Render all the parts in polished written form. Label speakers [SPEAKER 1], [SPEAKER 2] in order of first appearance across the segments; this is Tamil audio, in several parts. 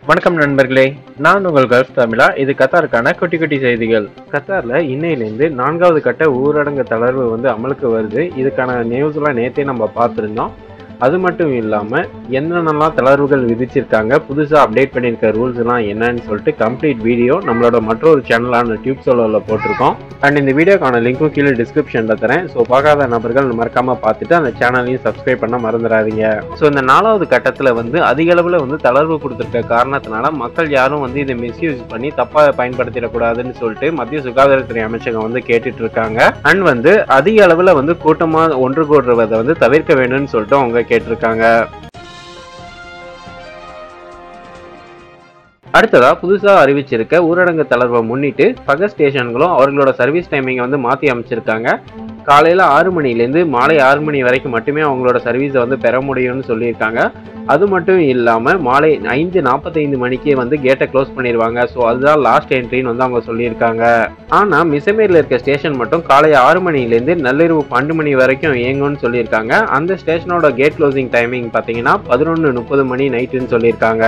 [SPEAKER 1] வணக்கம் நண்பர்களே, நான் உங்கள் கல்ஃப் தமிழா. இது கத்தாருக்கான குட்டி குட்டி செய்திகள். கத்தாரில் இன்னையிலேருந்து 4வது கட்ட ஊரடங்கு தளர்வு அமலுக்கு வருது. இதுக்கான நியூஸ்லாம் நேற்றே நம்ம பார்த்துருந்தோம். அது மட்டும் இல்லாமல் என்னென்னலாம் தளர்வுகள் விதிச்சிருக்காங்க, புதுசாக அப்டேட் பண்ணியிருக்க ரூல்ஸ்லாம் என்னன்னு சொல்லிட்டு கம்ப்ளீட் வீடியோ நம்மளோட மற்றொரு சேனலான டியூப் சோலோவில் போட்டிருக்கோம். அண்ட் இந்த வீடியோக்கான லிங்க்கும் கீழே டிஸ்கிரிப்ஷனில் தரேன். ஸோ பார்க்காத நபர்கள் மறக்காமல் பார்த்துட்டு அந்த சேனலையும் சப்ஸ்கிரைப் பண்ண மறந்துடாதீங்க. ஸோ இந்த 4வது கட்டத்தில் அதிக அளவில் தளர்வு கொடுத்துருக்க காரணத்தினால மக்கள் யாரும் இதை மிஸ்யூஸ் பண்ணி தப்பாக பயன்படுத்திடக்கூடாதுன்னு சொல்லிட்டு மத்திய சுகாதாரத்துறை அமைச்சகம் கேட்டுட்டு இருக்காங்க. அண்ட் அதிக அளவில் கூட்டமாக ஒன்று கூடுறதை தவிர்க்க வேணும்னு சொல்லிட்டு அவங்க கேட்டிருக்காங்க. அடுத்ததா புதுசா அறிவிச்சிருக்க ஊரடங்கு தளர்வை முன்னிட்டு பகல் ஸ்டேஷன்களும் அவர்களோட சர்வீஸ் டைமிங்கை மாற்றி அமைச்சிருக்காங்க. காலையில் 6 மணிலேருந்து மாலை 6 மணி வரைக்கும் மட்டுமே அவங்களோட சர்வீஸை பெற முடியும்னு சொல்லியிருக்காங்க. அது மட்டும் இல்லாமல் மாலை 5:45 மணிக்கு கேட்டை க்ளோஸ் பண்ணிடுவாங்க. ஸோ அதுதான் லாஸ்ட் என்ட்ரின்னு அவங்க சொல்லியிருக்காங்க. ஆனால் மிசமேரில் இருக்க ஸ்டேஷன் மட்டும் காலை 6 மணிலேருந்து நள்ளிரவு 12 மணி வரைக்கும் இயங்கும்னு சொல்லியிருக்காங்க. அந்த ஸ்டேஷனோட கேட் க்ளோசிங் டைமிங் பார்த்தீங்கன்னா 11:30 மணி நைட்டுன்னு சொல்லியிருக்காங்க.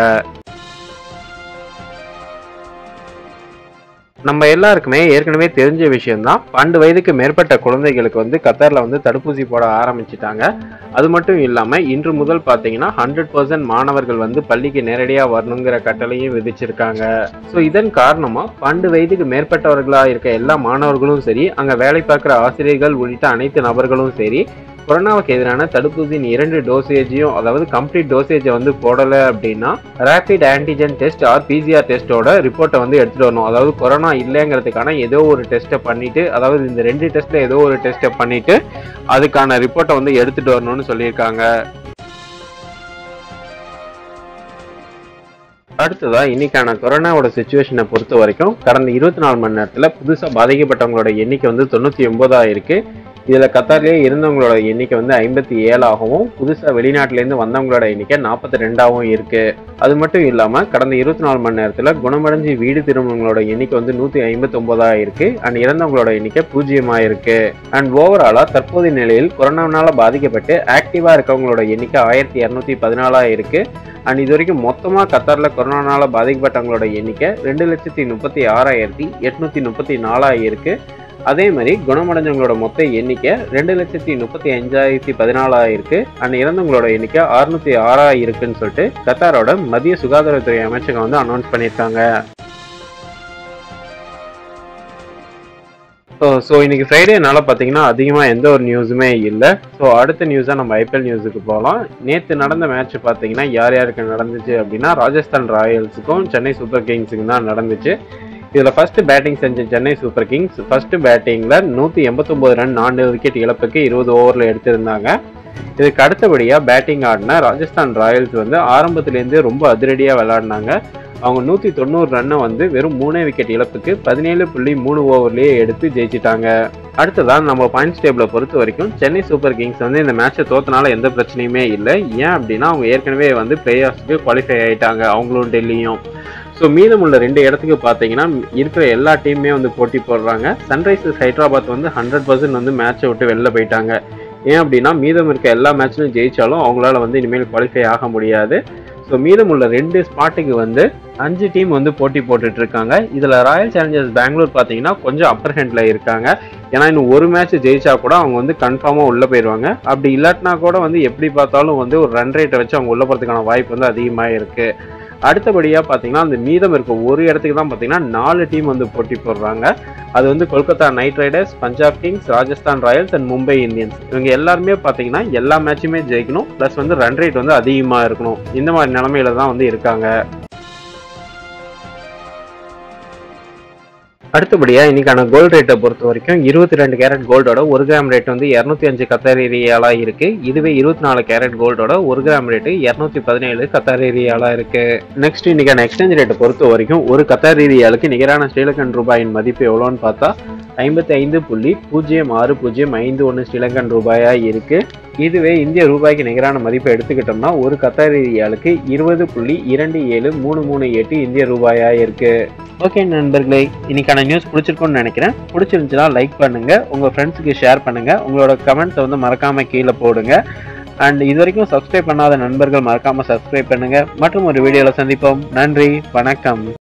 [SPEAKER 1] நம்ம எல்லாருக்குமே ஏற்கனவே தெரிஞ்ச விஷயம்தான், 12 வயதுக்கு மேற்பட்ட குழந்தைகளுக்கு கத்தாரில் தடுப்பூசி போட ஆரம்பிச்சிட்டாங்க. அது மட்டும் இல்லாமல் இன்று முதல் பார்த்தீங்கன்னா 100% மாணவர்கள் பள்ளிக்கு நேரடியாக வரணுங்கிற கட்டளையும் விதிச்சிருக்காங்க. ஸோ இதன் காரணமாக 12 வயதுக்கு மேற்பட்டவர்களாக இருக்க எல்லா மாணவர்களும் சரி, அங்கே வேலை பார்க்குற ஆசிரியர்கள் உள்ளிட்ட அனைத்து நபர்களும் சரி, கொரோனாவுக்கு எதிரான தடுப்பூசியின் 2 டோசேஜையும், அதாவது கம்ப்ளீட் டோசேஜை போடலை அப்படின்னா rapid antigen test or PCR டெஸ்ட்டோட ரிப்போர்ட்டை எடுத்துகிட்டு வரணும். அதாவது கொரோனா இல்லைங்கிறதுக்கான ஏதோ ஒரு டெஸ்ட்டை பண்ணிவிட்டு, அதாவது இந்த 2 டெஸ்ட்டில் ஏதோ ஒரு டெஸ்ட்டை பண்ணிவிட்டு அதுக்கான ரிப்போர்ட்டை எடுத்துகிட்டு வரணும்னு சொல்லியிருக்காங்க. அடுத்ததா இன்னைக்கான கொரோனாவோட சிச்சுவேஷனை பொறுத்த வரைக்கும் கடந்த 24 மணி நேரத்தில் புதுசாக பாதிக்கப்பட்டவங்களோட எண்ணிக்கை 99 ஆயிருக்கு. இதில் கத்தாரிலே இருந்தவங்களோட எண்ணிக்கை 57 ஆகவும், புதுசாக வெளிநாட்டிலேருந்து வந்தவங்களோட எண்ணிக்கை 42ஆகவும் இருக்குது. அது மட்டும் இல்லாமல் கடந்த 24 மணி நேரத்தில் குணமடைஞ்சு வீடு திரும்பவங்களோட எண்ணிக்கை 159 ஆயிருக்கு. அண்ட் இறந்தவங்களோட எண்ணிக்கை 0 ஆயிருக்கு. அண்ட் ஓவராலாக தற்போதைய நிலையில் கொரோனாவால் பாதிக்கப்பட்டு ஆக்டிவாக இருக்கவங்களோட எண்ணிக்கை 1214 ஆயிருக்கு. அண்ட் இது வரைக்கும் மொத்தமாக கத்தாரில் கொரோனாவால் பாதிக்கப்பட்டவங்களோட எண்ணிக்கை 2,36,834 ஆயிருக்கு. அதே மாதிரி குணமடைஞ்சவங்களோட மொத்த எண்ணிக்கை 2,35,14 ஆயிருக்கு. அண்ட் இறந்தவங்களோட எண்ணிக்கை 606 இருக்குன்னு சொல்லிட்டு கத்தாரோட மத்திய சுகாதாரத்துறை அமைச்சகம் அனௌன்ஸ் பண்ணியிருக்காங்க. ஸோ இன்னைக்கு ஃப்ரைடேனால பார்த்தீங்கன்னா அதிகமாக எந்த ஒரு நியூஸுமே இல்லை. ஸோ அடுத்த நியூஸாக நம்ம ஐபிஎல் நியூஸுக்கு போகலாம். நேற்று நடந்த மேட்ச் பார்த்தீங்கன்னா யார் யாருக்கு நடந்துச்சு அப்படின்னா ராஜஸ்தான் ராயல்ஸுக்கும் சென்னை சூப்பர் கிங்ஸுக்கும் தான் நடந்துச்சு. இதில் ஃபர்ஸ்ட் பேட்டிங் செஞ்ச சென்னை சூப்பர் கிங்ஸ் ஃபர்ஸ்ட் பேட்டிங்கில் 189 ரன் 4 விக்கெட் இழப்புக்கு 20 ஓவரில் எடுத்திருந்தாங்க. இதுக்கு அடுத்தபடியாக பேட்டிங் ஆடின ராஜஸ்தான் ராயல்ஸ் ஆரம்பத்துலேருந்து ரொம்ப அதிரடியாக விளையாடினாங்க. அவங்க 190 ரன்னை வெறும் 3 விக்கெட் இழப்புக்கு 17.3 ஓவர்லேயே எடுத்து ஜெயிச்சிட்டாங்க. அடுத்ததான் நம்ம பாயிண்ட்ஸ் டேபிளை பொறுத்த வரைக்கும் சென்னை சூப்பர் கிங்ஸ் இந்த மேட்சை தோத்தனால எந்த பிரச்சனையுமே இல்லை. ஏன் அப்படின்னா அவங்க ஏற்கனவே பிளே ஆஃப்ஸ்க்கு குவாலிஃபை ஆகிட்டாங்க, அவங்களும் டெல்லியும். ஸோ மீதமுள்ள 2 இடத்துக்கு பார்த்தீங்கன்னா இருக்கிற எல்லா டீமுமே போட்டி போடுறாங்க. சன்ரைசர்ஸ் ஹைதராபாத் 100% மேட்சை விட்டு வெளில போயிட்டாங்க. ஏன் அப்படின்னா மீதம் இருக்க எல்லா மேட்ச்லையும் ஜெயிச்சாலும் அவங்களால இனிமேல் குவாலிஃபை ஆக முடியாது. ஸோ மீதமுள்ள 2 ஸ்பாட்டுக்கு 5 டீம் போட்டி போட்டுட்டு இருக்காங்க. இதில் ராயல் சேலஞ்சர்ஸ் பெங்களூர் பார்த்தீங்கன்னா கொஞ்சம் அப்பர் ஹேண்டில் இருக்காங்க. ஏன்னா இன்னும் ஒரு மேட்ச் ஜெயிச்சா கூட அவங்க கன்ஃபார்மாக உள்ளே போயிடுவாங்க. அப்படி இல்லாட்டினா கூட எப்படி பார்த்தாலும் ஒரு ரன் ரேட்டை வச்சு அவங்க உள்ள போகிறதுக்கான வாய்ப்பு அதிகமாக இருக்குது. அடுத்தபடியாக பார்த்தீங்கன்னா அந்த மீதம் இருக்க ஒரு இடத்துக்கு தான் பார்த்தீங்கன்னா 4 டீம் போட்டி போடுறாங்க. அது Kolkata knight riders, Punjab kings, Rajasthan royals and Mumbai Indians. இவங்க எல்லாருமே பார்த்தீங்கன்னா எல்லா மேட்சுமே ஜெயிக்கணும், ப்ளஸ் ரன் ரேட் அதிகமாக இருக்கணும். இந்த மாதிரி நிலைமையில தான் இருக்காங்க. அடுத்தபடியாக இன்னைக்கான கோல்டு ரேட்டை பொறுத்த வரைக்கும் 22 கேரட் கோல்டோட 1 கிராம் ரேட் 205 கத்தாரி ரியாலாக இருக்கு. இதுவே 24 கேரட் கோல்டோட 1 கிராம் ரேட்டு 217 கத்தாரி ரியாலாக இருக்கு. நெக்ஸ்ட் இன்னைக்கான எக்ஸ்சேஞ்ச் ரேட்டை பொறுத்த வரைக்கும் ஒரு கத்தாரி ரியாலுக்கு நிகரான ஸ்ரீலங்கன் ரூபாயின் மதிப்பு எவ்வளோன்னு பார்த்தா 55.0605 ஸ்ரீலங்கன் ரூபாயா இருக்கு. இதுவே இந்திய ரூபாய்க்கு நிகரான மதிப்பை எடுத்துக்கிட்டோம்னா ஒரு கத்தாரி ரியாலுக்கு 20.27338 இந்திய ரூபாயா இருக்கு. ஓகே நண்பர்களே, இன்னைக்கான நியூஸ் பிடிச்சிருக்கும்னு நினைக்கிறேன். பிடிச்சிருந்துச்சுன்னா லைக் பண்ணுங்க, உங்க ஃப்ரெண்ட்ஸுக்கு ஷேர் பண்ணுங்க, உங்களோட கமெண்ட்ஸை மறக்காம கீழே போடுங்க. அண்ட் இது வரைக்கும் சப்ஸ்கிரைப் பண்ணாத நண்பர்கள் மறக்காம சப்ஸ்கிரைப் பண்ணுங்க. மற்றும் ஒரு வீடியோல சந்திப்போம். நன்றி, வணக்கம்.